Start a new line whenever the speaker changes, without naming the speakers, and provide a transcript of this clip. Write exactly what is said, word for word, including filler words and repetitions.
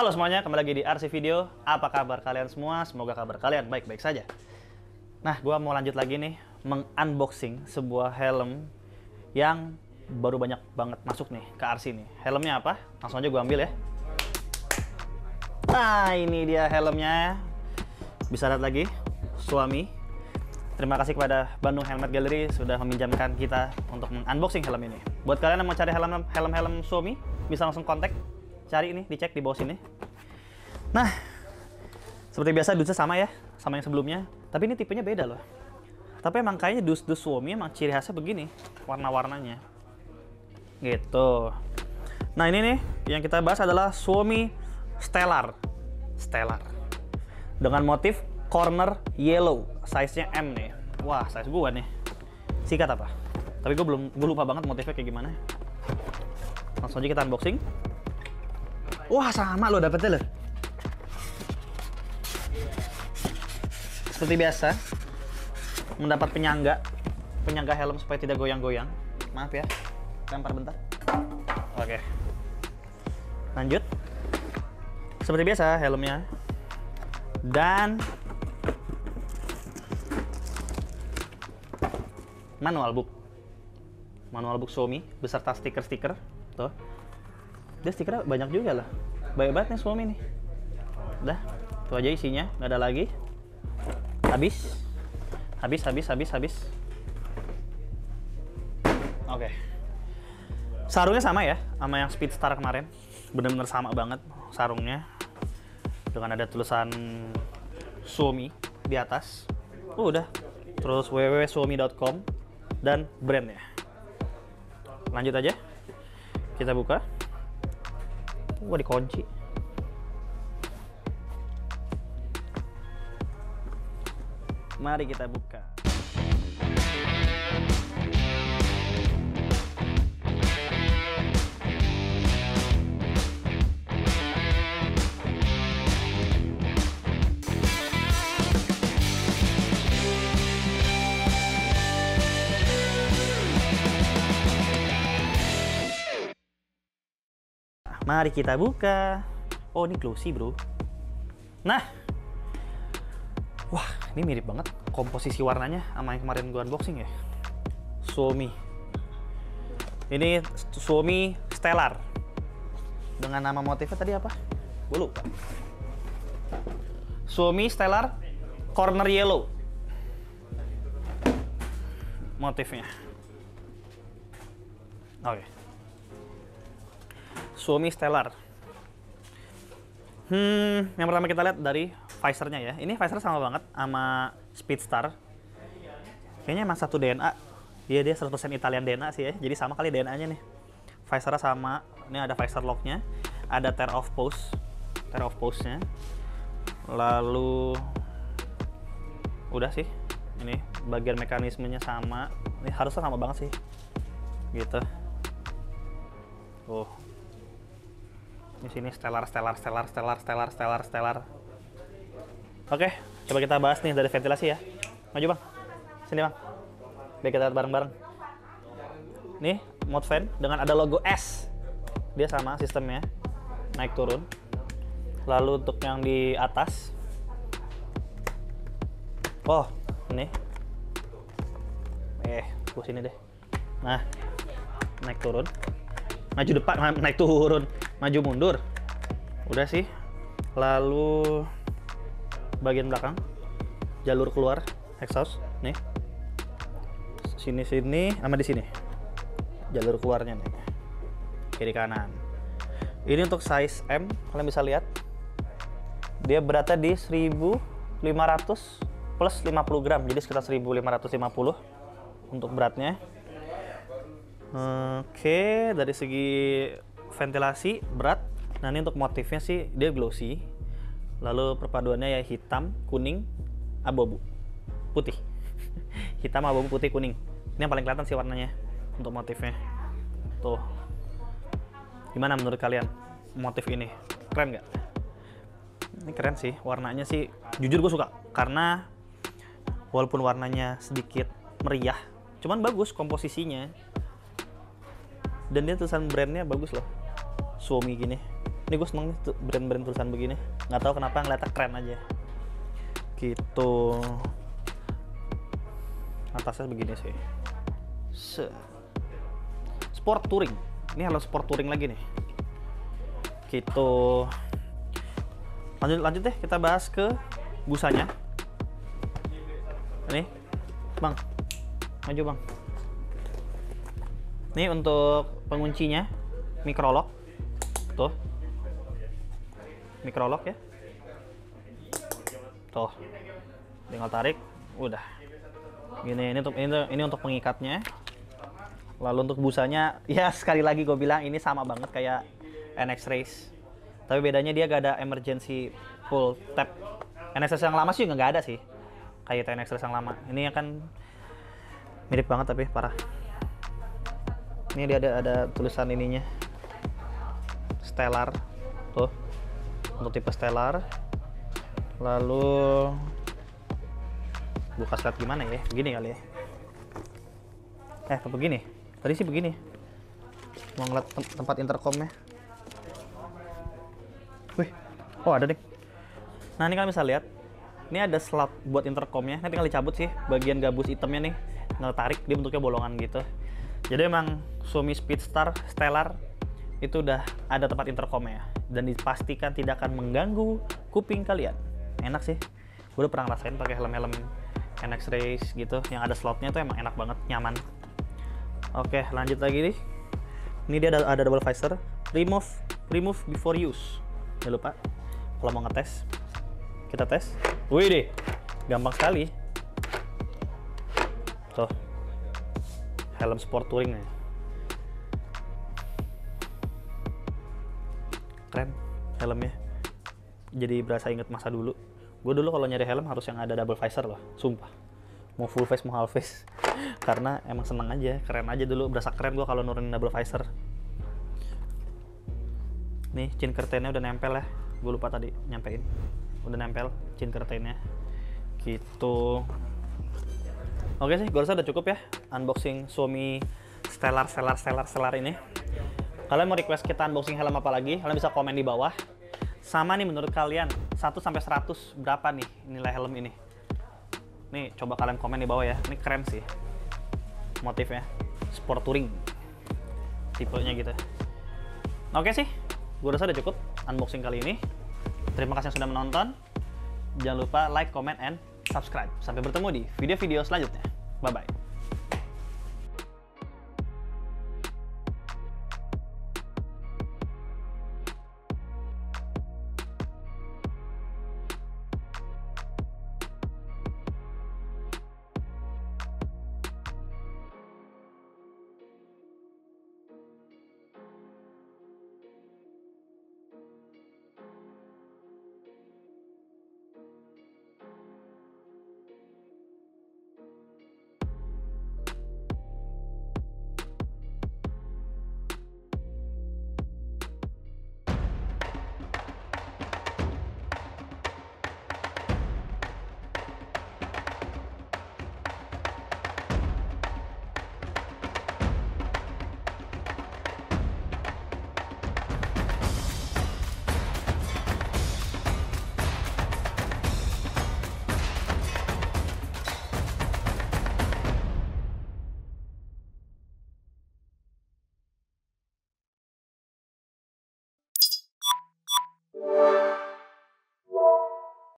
Halo semuanya, kembali lagi di R C Video. Apa kabar kalian semua? Semoga kabar kalian baik-baik saja. Nah, gua mau lanjut lagi nih meng-unboxing sebuah helm yang baru banyak banget masuk nih ke R C nih. Helmnya apa? Langsung aja gua ambil ya. Nah, ini dia helmnya. Bisa lihat lagi, Suomi. Terima kasih kepada Bandung Helmet Gallery sudah meminjamkan kita untuk meng-unboxing helm ini. Buat kalian yang mau cari helm helm-helm Suomi, bisa langsung kontak. Cari ini, dicek di bawah sini. Nah, seperti biasa dusnya sama ya, sama yang sebelumnya. Tapi ini tipenya beda loh. Tapi emang kayaknya dus-dus Suomi emang ciri khasnya begini, warna-warnanya. Gitu. Nah ini nih, yang kita bahas adalah Suomi Stellar. Stellar. Dengan motif corner yellow, size-nya M nih. Wah, size gua nih. Sikat apa? Tapi gue belum, gue lupa banget motifnya kayak gimana. Langsung aja kita unboxing. Wah, sama lo dapetnya loh. Seperti biasa, mendapat penyangga, penyangga helm supaya tidak goyang-goyang. Maaf ya, lempar bentar. Oke, lanjut. Seperti biasa helmnya. Dan manual book. Manual book Suomi beserta stiker-stiker. Tuh. Dia stikernya banyak juga lah. Baik banget nih Suomi nih. Udah, itu aja isinya, nggak ada lagi. Habis. Habis, habis, habis, habis. Oke. Sarungnya sama ya, sama yang Speedstar kemarin. Bener-bener sama banget sarungnya. Dengan ada tulisan Suomi di atas. Oh, udah. Terus w w w titik suomi titik com dan brandnya. Lanjut aja. Kita buka. Wah, dikunci. Mari kita buka. Mari kita buka. Oh, ini glossy bro. Nah, wah, ini mirip banget komposisi warnanya sama yang kemarin gua unboxing ya. Suomi. Ini Suomi Stellar. Dengan nama motifnya tadi apa? Gue lupa. Suomi Stellar Corner Yellow. Motifnya. Oke. Okay. Suomi Stellar. Hmm, yang pertama kita lihat dari visornya ya. Ini visor sama banget sama Speedstar. Kayaknya emang satu D N A. Dia dia seratus persen Italian D N A sih ya. Jadi sama kali D N A-nya nih. Visornya sama. Ini ada visor lock-nya. Ada tear off post. Tear off post-nya. Lalu udah sih. Ini bagian mekanismenya sama. Ini harusnya sama banget sih. Gitu. Oh. Di sini stellar, stellar, stellar, stellar, stellar, stellar, stellar. Oke, coba kita bahas nih dari ventilasi ya. Maju bang, sini bang. Biar kita lihat bareng-bareng. Nih, mode fan dengan ada logo S. Dia sama sistemnya, naik turun. Lalu untuk yang di atas, oh ini, eh, gua sini deh. Nah, naik turun. Maju depan, naik turun, maju mundur. Udah sih. Lalu bagian belakang, jalur keluar exhaust nih. Sini sini sama di sini. Jalur keluarnya nih. Kiri kanan. Ini untuk size M, kalian bisa lihat. Dia beratnya di seribu lima ratus plus lima puluh gram, jadi sekitar seribu lima ratus lima puluh untuk beratnya. Oke, dari segi ventilasi berat. Nah, ini untuk motifnya sih dia glossy. Lalu perpaduannya ya hitam, kuning, abu-abu, putih. Hitam, abu-abu, putih, kuning. Ini yang paling kelihatan sih warnanya untuk motifnya. Tuh. Gimana menurut kalian motif ini? Keren nggak? Ini keren sih, warnanya sih. Jujur gue suka karena walaupun warnanya sedikit meriah, cuman bagus komposisinya. Dan dia tulisan brandnya bagus loh, Suomi gini. Ini gue seneng nih tuh brand-brand tulisan begini. Nggak tahu kenapa ngeliatnya keren aja. Gitu. Atasnya begini sih. Se Sport Touring. Ini helm Sport Touring lagi nih. Gitu. Lanjut lanjut deh kita bahas ke busanya. Ini, Bang. Maju, Bang. Ini untuk penguncinya micro lock. Tuh. Micro lock ya. Tuh. Tinggal tarik, udah. Gini, ini untuk ini, ini untuk pengikatnya. Lalu untuk busanya, ya sekali lagi gue bilang ini sama banget kayak N X Race. Tapi bedanya dia gak ada emergency pull tab. N X Race yang lama sih nggak ada sih. Kayak N X Race yang lama. Ini akan mirip banget tapi parah. Ini dia ada ada tulisan ininya. Stellar. Tuh. Untuk tipe Stellar. Lalu buka slide gimana ya? Begini kali ya. Eh, apa begini? Tadi sih begini. Mau ngeliat tem tempat intercomnya. Wih. Oh, ada deh. Nah, ini kalian bisa lihat. Ini ada slot buat intercomnya. Ini tinggal dicabut sih bagian gabus hitamnya nih. Tinggal tarik, dia bentuknya bolongan gitu. Jadi emang Xiaomi Speedstar Stellar itu udah ada tempat intercomnya dan dipastikan tidak akan mengganggu kuping kalian. Enak sih. Gue udah pernah ngerasain pakai helm-helm N X Race gitu yang ada slotnya tuh emang enak banget, nyaman. Oke, lanjut lagi nih. Ini dia ada, ada double visor. Remove remove before use. Jangan lupa kalau mau ngetes. Kita tes. Wih deh. Gampang sekali. Tuh. Helm Sport Touring nih. Keren helmnya. Jadi berasa inget masa dulu. Gue dulu kalau nyari helm harus yang ada double visor loh, sumpah. Mau full face mau half face. Karena emang seneng aja, keren aja dulu, berasa keren gue kalau nurunin double visor. Nih chin curtain-nya udah nempel ya. Gue lupa tadi nyampein. Udah nempel chin curtain-nya. Gitu. Oke sih, gue rasa udah cukup ya unboxing Xiaomi Stellar Stellar Stellar Stellar ini. Kalian mau request kita unboxing helm apa lagi? Kalian bisa komen di bawah. Sama nih menurut kalian satu sampai seratus berapa nih nilai helm ini? Nih coba kalian komen di bawah ya. Ini keren sih. Motifnya Sport Touring. Tipenya gitu. Oke sih, gue rasa udah cukup unboxing kali ini. Terima kasih yang sudah menonton. Jangan lupa like, comment, and subscribe. Sampai bertemu di video-video selanjutnya. Bye-bye. You